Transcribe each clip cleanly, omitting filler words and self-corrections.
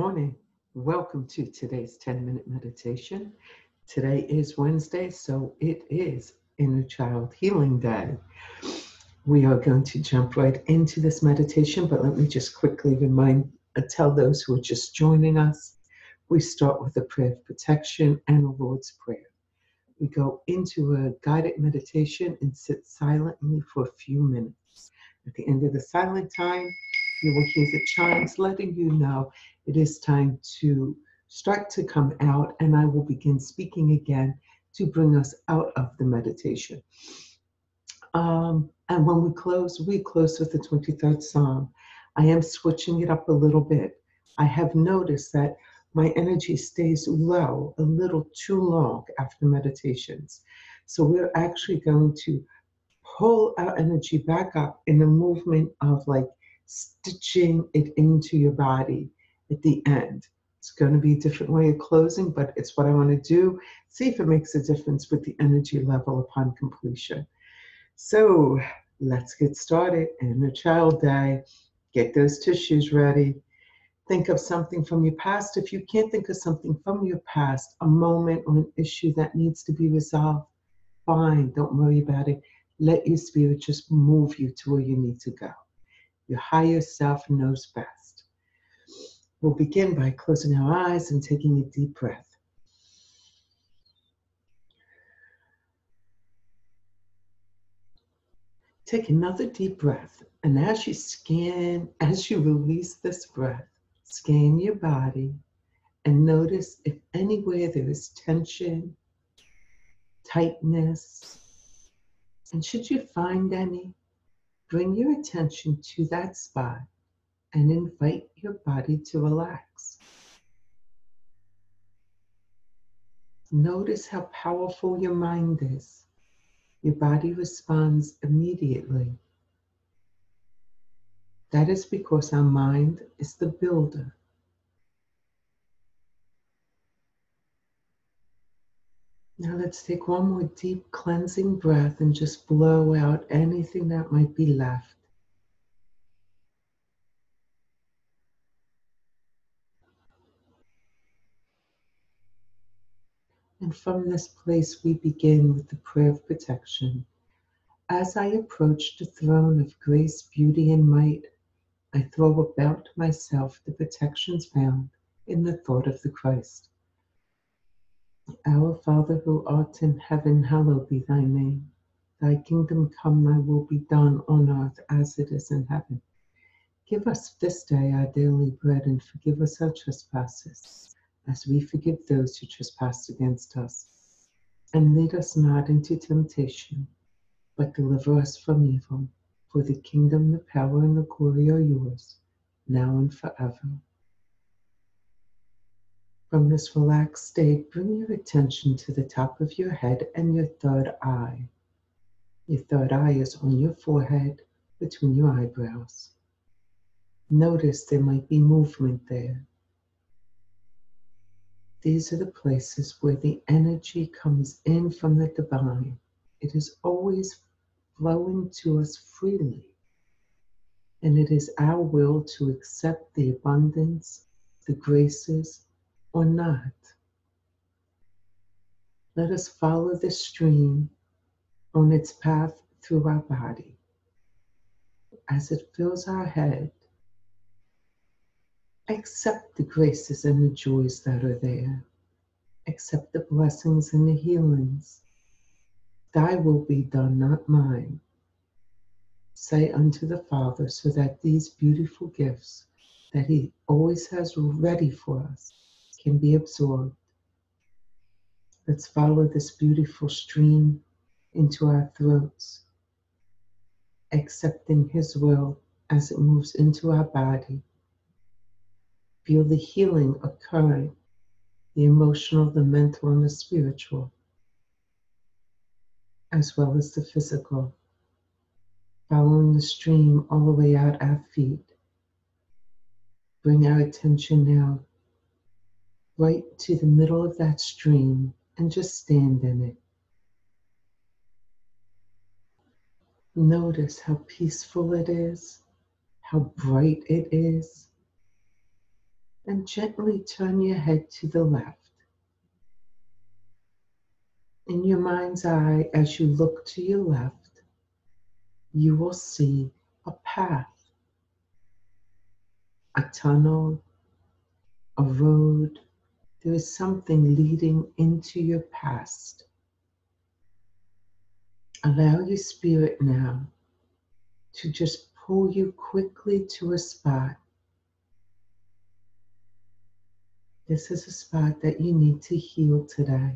morning. Welcome to today's 10-minute meditation. Today is Wednesday, so it is Inner Child Healing Day. We are going to jump right into this meditation, but let me just quickly tell those who are just joining us. We start with a prayer of protection and a Lord's Prayer. We go into a guided meditation and sit silently for a few minutes. At the end of the silent time, you will hear the chimes letting you know it is time to start to come out, and I will begin speaking again to bring us out of the meditation. And when we close with the 23rd Psalm. I am switching it up a little bit. I have noticed that my energy stays low a little too long after meditations. So we're actually going to pull our energy back up in a movement of like stitching it into your body at the end. It's going to be a different way of closing, but it's what I want to do. See if it makes a difference with the energy level upon completion. So let's get started. Inner Child Day. Get those tissues ready. Think of something from your past. If you can't think of something from your past, a moment or an issue that needs to be resolved, fine, don't worry about it. Let your spirit just move you to where you need to go. Your higher self knows best. We'll begin by closing our eyes and taking a deep breath. Take another deep breath, and as you release this breath, scan your body and notice if anywhere there is tension, tightness, and should you find any, bring your attention to that spot and invite your body to relax. Notice how powerful your mind is. Your body responds immediately. That is because our mind is the builder. Now let's take one more deep cleansing breath and just blow out anything that might be left. And from this place, we begin with the prayer of protection. As I approach the throne of grace, beauty, and might, I throw about myself the protections found in the thought of the Christ. Our Father who art in heaven, hallowed be thy name. Thy kingdom come, thy will be done on earth as it is in heaven. Give us this day our daily bread, and forgive us our trespasses, as we forgive those who trespass against us. And lead us not into temptation, but deliver us from evil. For the kingdom, the power, and the glory are yours, now and forever. From this relaxed state, bring your attention to the top of your head and your third eye. Your third eye is on your forehead, between your eyebrows. Notice there might be movement there. These are the places where the energy comes in from the divine. It is always flowing to us freely, and it is our will to accept the abundance, the graces, or not. Let us follow the stream on its path through our body. As it fills our head, accept the graces and the joys that are there. Accept the blessings and the healings. Thy will be done, not mine. Say unto the Father, so that these beautiful gifts that He always has ready for us can be absorbed. Let's follow this beautiful stream into our throats, accepting His will as it moves into our body. Feel the healing occurring, the emotional, the mental, and the spiritual, as well as the physical. Following the stream all the way out our feet. Bring our attention now right to the middle of that stream and just stand in it. Notice how peaceful it is, how bright it is. and gently turn your head to the left. In your mind's eye, as you look to your left, you will see a path, a tunnel, a road. There is something leading into your past. Allow your spirit now to just pull you quickly to a spot. This is a spot that you need to heal today.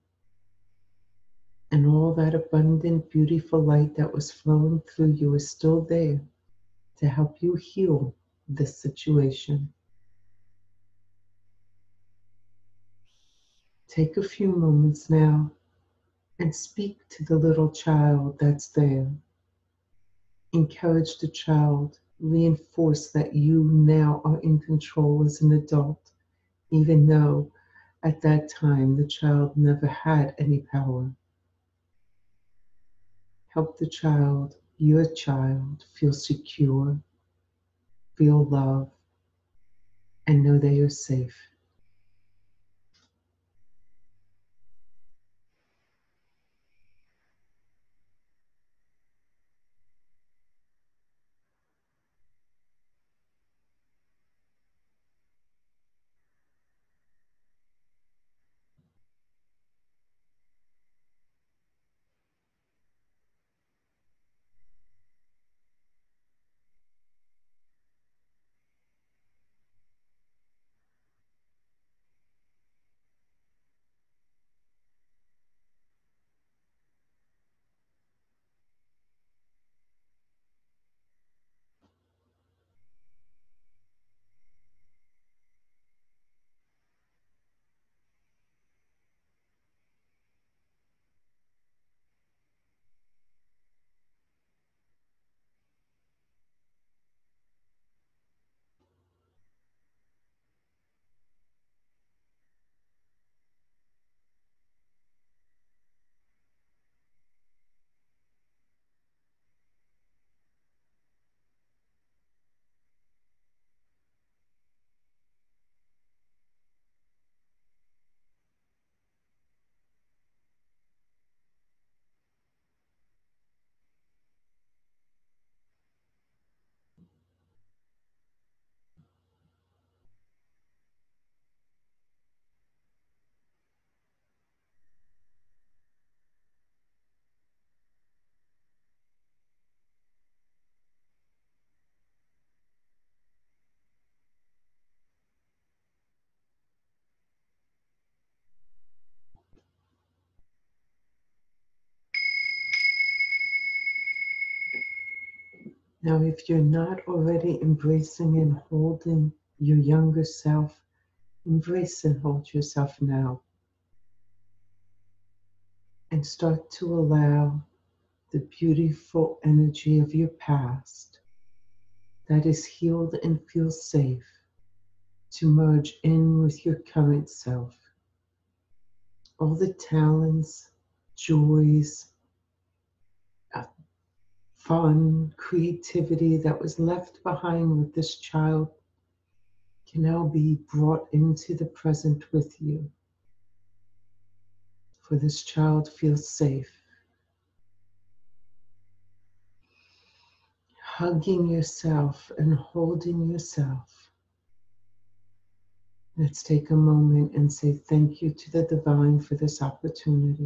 And all that abundant, beautiful light that was flowing through you is still there to help you heal this situation. Take a few moments now and speak to the little child that's there. Encourage the child. Reinforce that you now are in control as an adult, even though at that time the child never had any power. Help the child, your child, feel secure, feel love, and know they are safe. Now, if you're not already embracing and holding your younger self, embrace and hold yourself now. And start to allow the beautiful energy of your past that is healed and feels safe to merge in with your current self. All the talents, joys, uh, fun, creativity that was left behind with this child can now be brought into the present with you. For this child feels safe. Hugging yourself and holding yourself. Let's take a moment and say thank you to the divine for this opportunity.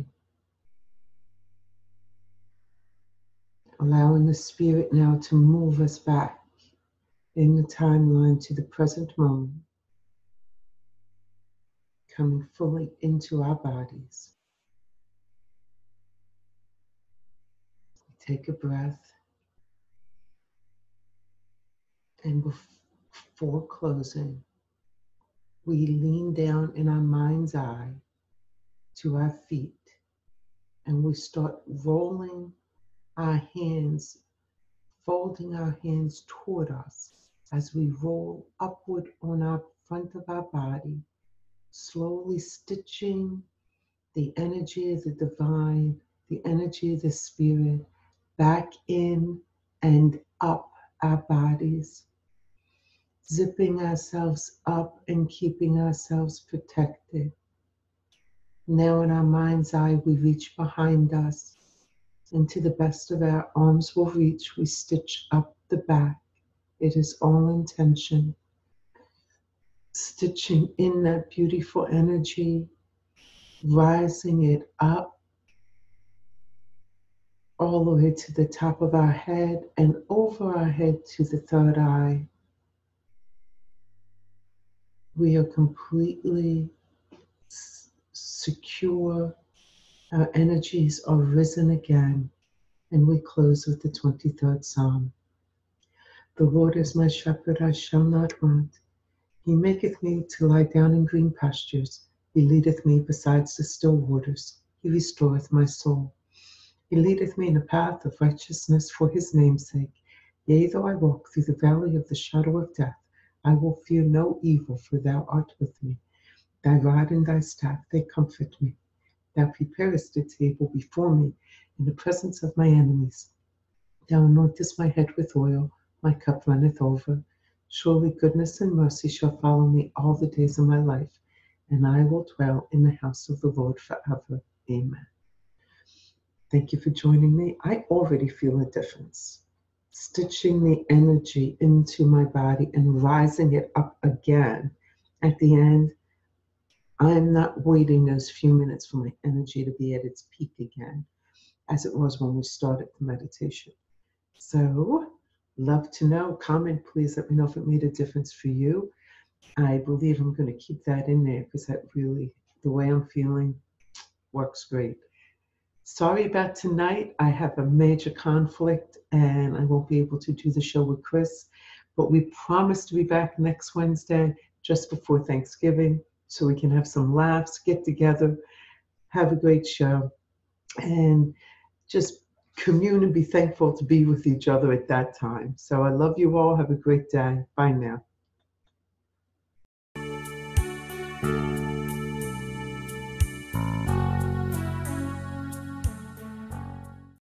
Allowing the spirit now to move us back in the timeline to the present moment, coming fully into our bodies. Take a breath, and before closing, we lean down in our mind's eye to our feet, and we start rolling our hands, folding our hands toward us as we roll upward on our front of our body, slowly stitching the energy of the divine, the energy of the spirit back in and up our bodies. zipping ourselves up and keeping ourselves protected. Now in our mind's eye, we reach behind us, and to the best of our arms will reach, we stitch up the back. It is all intention. Stitching in that beautiful energy, rising it up all the way to the top of our head and over our head to the third eye. We are completely secure. Our energies are risen again. And we close with the 23rd Psalm. The Lord is my shepherd, I shall not want. He maketh me to lie down in green pastures. He leadeth me beside the still waters. He restoreth my soul. He leadeth me in a path of righteousness for his name's sake. Yea, though I walk through the valley of the shadow of death, I will fear no evil, for thou art with me. Thy rod and thy staff, they comfort me. Thou preparest a table before me in the presence of my enemies. Thou anointest my head with oil, my cup runneth over. Surely goodness and mercy shall follow me all the days of my life, and I will dwell in the house of the Lord forever. Amen. Thank you for joining me. I already feel a difference. Stitching the energy into my body and rising it up again. At the end, I'm not waiting those few minutes for my energy to be at its peak again, as it was when we started the meditation. So, love to know. Comment, please. Let me know if it made a difference for you. I believe I'm going to keep that in there because that really, the way I'm feeling, works great. Sorry about tonight. I have a major conflict and I won't be able to do the show with Chris, but we promise to be back next Wednesday, just before Thanksgiving, so we can have some laughs, get together, have a great show, and just commune and be thankful to be with each other at that time. So I love you all. Have a great day. Bye now.